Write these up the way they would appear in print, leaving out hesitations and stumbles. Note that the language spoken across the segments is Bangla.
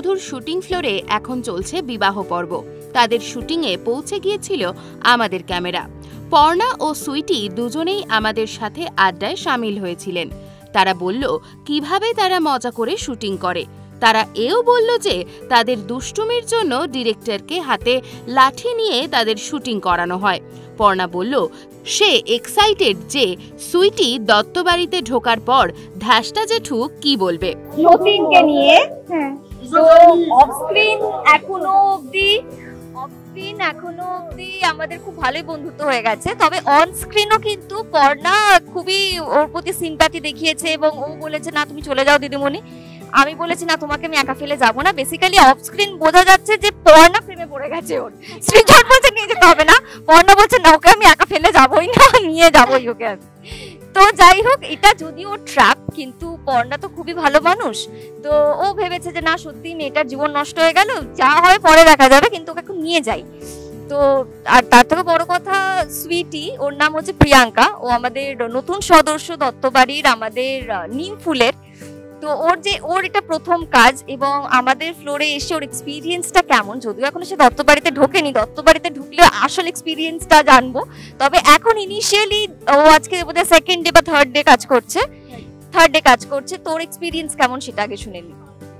বধূর শুটিং ফ্লোরে এখন চলছে বিবাহ পর্ব। তাদের শুটিংয়ে পৌঁছে গিয়েছিল আমাদের ক্যামেরা। পর্ণা ও সুইটি দুজনেই আমাদের সাথে আড্ডায় সামিল হয়েছিলেন। তারা বলল কিভাবে তারা মজা করে শুটিং করে। তারা এও বলল যে তাদের দুষ্টুমির জন্য ডিরেক্টরকে হাতে লাঠি নিয়ে তাদের শুটিং করানো হয়। পর্ণা বলল সে এক্সাইটেড যে সুইটি দত্তবাড়িতে ঢোকার পর ধ্যাসটা জেঠু কি বলবে নতুনকে নিয়ে। তো অফস্ক্রিন এখনো অবধি আমাদের খুব ভালোই বন্ধুত্ব হয়ে গেছে, তবে অন স্ক্রিনও কিন্তু পর্ণা খুবই ওর প্রতি সিম্প্যাথি দেখিয়েছে এবং ও বলেছে না তুমি চলে যাও দিদিমণি। আমি বলেছি না তোমাকে আমি একা ফেলে যাবো না। বেসিক্যালি অফ স্ক্রিন বোঝা যাচ্ছে যে পর্ণা প্রেমে পড়ে গেছে ওর। সৃজন বলছে নিয়ে যেতে হবে না, পর্ণা বলছে না ওকে আমি একা ফেলে যাবোই না, নিয়ে যাবোই ওকে আমি। তো যাই হোক, এটা যদিও ট্র্যাপ, কিন্তু পর্ণা তো খুবই ভালো মানুষ। তো ও ভেবেছে যে না সত্যি মেয়েটার জীবন নষ্ট হয়ে গেল, যা হয় পরে দেখা যাবে, কিন্তু ওকে এখন নিয়ে যাই। তো আর তার থেকে বড় কথা সুইটি, ওর নাম হচ্ছে প্রিয়াঙ্কা, ও আমাদের নতুন সদস্য দত্তবাড়ির, আমাদের নিম ফুলের। তো ওর এটা প্রথম কাজ এবং আমাদের ফ্লোরে এসে ওর এক্সপিরিয়েন্সটা কেমন, যদিও এখন সে দত্তবাড়িতে ঢোকেনি, দত্তবাড়িতে ঢুকলে আসল এক্সপিরিয়েন্সটা জানবো। তবে এখন ইনিশিয়ালি ও আজকে বোধহয় সেকেন্ড ডে বা থার্ড ডে কাজ করছে। তোর এক্সপিরিয়েন্স কেমন সেটা আগে শুনে নি।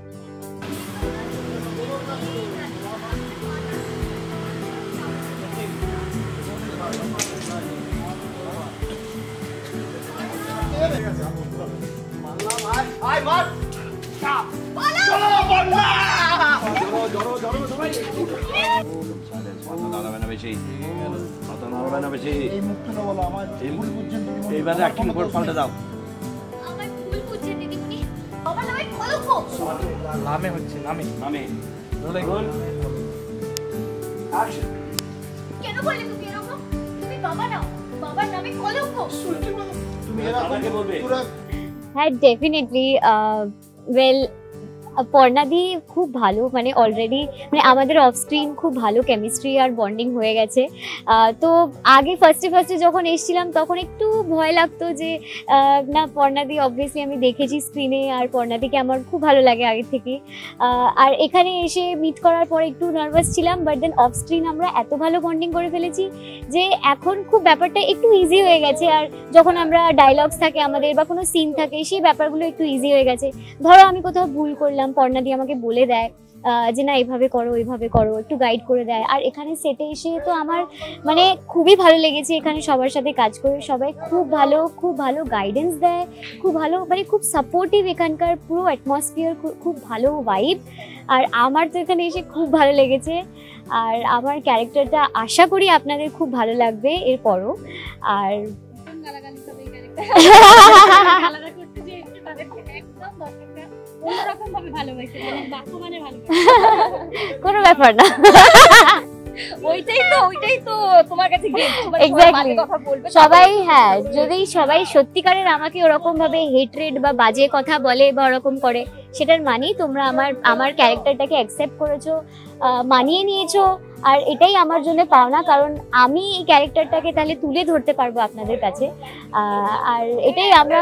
হ্যাঁ, ডেফিনেটলি। ওয়েল, পর্ণাদি খুব ভালো, মানে অলরেডি মানে আমাদের অফ স্ক্রিন খুব ভালো কেমিস্ট্রি আর বন্ডিং হয়ে গেছে। তো আগে ফার্স্টে যখন এসেছিলাম তখন একটু ভয় লাগতো যে না, পর্ণাদি অবভিয়াসলি আমি দেখেছি স্ক্রিনে, আর পর্ণাদিকে আমার খুব ভালো লাগে আগে থেকে। আর এখানে এসে মিট করার পর একটু নার্ভাস ছিলাম, বাট দেন অফ স্ক্রিন আমরা এত ভালো বন্ডিং করে ফেলেছি যে এখন খুব ব্যাপারটা একটু ইজি হয়ে গেছে। আর যখন আমরা ডায়লগস থাকে আমাদের বা কোনো সিন থাকে, সেই ব্যাপারগুলো একটু ইজি হয়ে গেছে। ধরো আমি কোথাও ভুল করলাম, পর্ণাদি আমাকে বলে দেয় যে না এইভাবে করো ওইভাবে করো, একটু গাইড করে দেয়। আর এখানে সেটে এসে তো আমার মানে খুবই ভালো লেগেছে এখানে সবার সাথে কাজ করে। সবাই খুব ভালো গাইডেন্স দেয়, খুব ভালো, মানে খুব সাপোর্টিভ। এখানকার পুরো অ্যাটমসফিয়ার খুব ভালো ভাইব। আর আমার তো এখানে এসে খুব ভালো লেগেছে। আর আমার ক্যারেক্টারটা আশা করি আপনাদের খুব ভালো লাগবে এরপরও। আর কোনো ব্যাপার না, ওইটাই তো তোমার কাছে সবাই। হ্যাঁ, যদি সবাই সত্যিকারের আমাকে ওরকম ভাবে হেট্রেড বা বাজে কথা বলে বা ওরকম করে, সেটার মানেই তোমরা আমার ক্যারেক্টারটাকে অ্যাকসেপ্ট করেছো, মানিয়ে নিয়েছো। আর এটাই আমার জন্য পাওনা, কারণ আমি এই ক্যারেক্টারটাকে তাহলে তুলে ধরতে পারবো আপনাদের কাছে। আর এটাই আমরা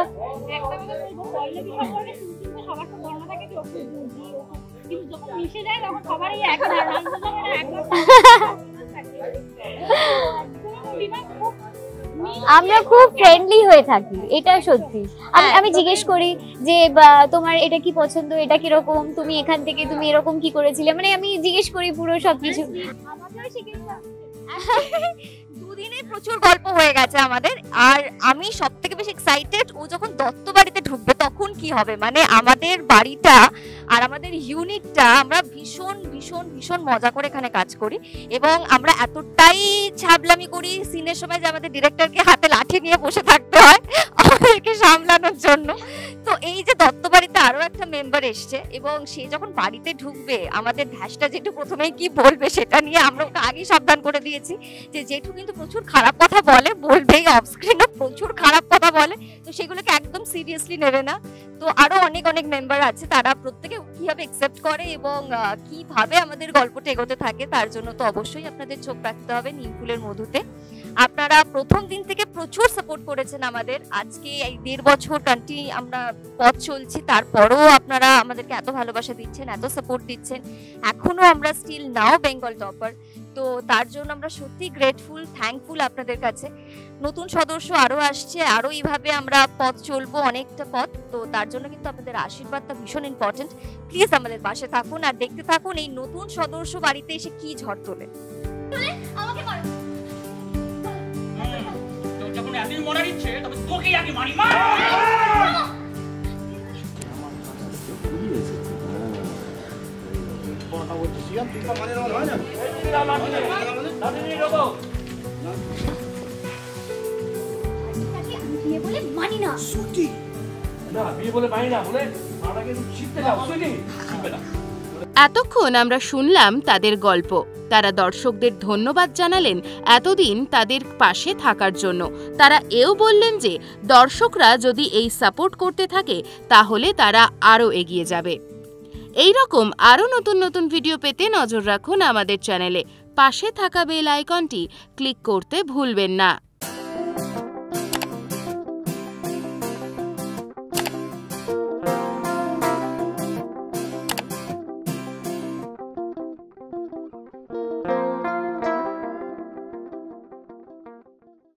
আমরা খুব ফ্রেন্ডলি হয়ে থাকি, এটা সত্যি। আমি জিজ্ঞেস করি যে তোমার এটা কি পছন্দ, এটা কিরকম, তুমি এখান থেকে তুমি এরকম কি করেছিলে, মানে আমি জিজ্ঞেস করি পুরো সবকিছু। দুদিনে প্রচুর গল্প হয়ে গেছে আমাদের। আর আমি সব থেকে বেশি এক্সাইটেড ও যখন দত্তবাড়িতে ঢুকবে তখন কি হবে। মানে আমাদের বাড়িটা আর আমাদের ইউনিটটা আমরা ভীষণ ভীষণ ভীষণ মজা করে এখানে কাজ করি এবং আমরা এতটাই ছাবলামি করি সিনের সময় যে আমাদের ডিরেক্টরকে হাতে লাঠি নিয়ে বসে থাকতে হয় আমাদেরকে সামলানোর জন্য। তো এই যে দত্তবাড়িতে আরো একটা মেম্বার এসছে এবং সে যখন বাড়িতে ঢুকবে আমাদের ধ্যাসটা জেঠু প্রথমেই কি বলবে সেটা নিয়ে আমরা ওকে আগেই সাবধান করে দিয়েছি যে জেঠু কিন্তু প্রচুর খারাপ কথা বলবেই, অফ স্ক্রিনে প্রচুর খারাপ কথা বলে, তো সেগুলোকে একদম সিরিয়াসলি নেবে না। তো আরো অনেক মেম্বার আছে, তারা প্রত্যেকে কিভাবে অ্যাকসেপ্ট করে এবং কিভাবে আমাদের গল্পটা এগোতে থাকে তার জন্য তো অবশ্যই আপনাদের চোখ রাখতে হবে নিমফুলের মধুতে। আপনারা প্রথম দিন থেকে প্রচুর সাপোর্ট করেছেন আমাদের। আজকে এই 1.5 বছর আমরা পথ চলছি, তারপরও আপনারা আমাদেরকে এত ভালোবাসা দিচ্ছেন, এত সাপোর্ট দিচ্ছেন। এখনো আমরা স্টিল নাও বেঙ্গল টপার, তো তার জন্য আমরা সত্যি গ্রেটফুল, থ্যাঙ্কফুল আপনাদের কাছে। নতুন সদস্য আরো আসছে, আরো এইভাবে আমরা পথ চলবো অনেকটা পথ, তো তার জন্য কিন্তু আপনাদের আশীর্বাদটা ভীষণ ইম্পর্টেন্ট। প্লিজ আমাদের পাশে থাকুন আর দেখতে থাকুন এই নতুন সদস্য বাড়িতে এসে কি ঝড় তোলে। আমাকে মারো। তো যখন এতই মরার ইচ্ছে তবে তোকেই আগে মারি, মা। বিয়ে বলে মানি না। সুটি না, বিয়ে বলে মানি না বলে আমাকে শিখতে দাও, সুটি শিখবে না। এতক্ষণ আমরা শুনলাম তাদের গল্প। তারা দর্শকদের ধন্যবাদ জানালেন এতদিন তাদের পাশে থাকার জন্য। তারা এও বললেন যে দর্শকরা যদি এই সাপোর্ট করতে থাকে তাহলে তারা আরও এগিয়ে যাবে। এই রকম আরও নতুন নতুন ভিডিও পেতে নজর রাখুন আমাদের চ্যানেলে। পাশে থাকা বেল আইকনটি ক্লিক করতে ভুলবেন না।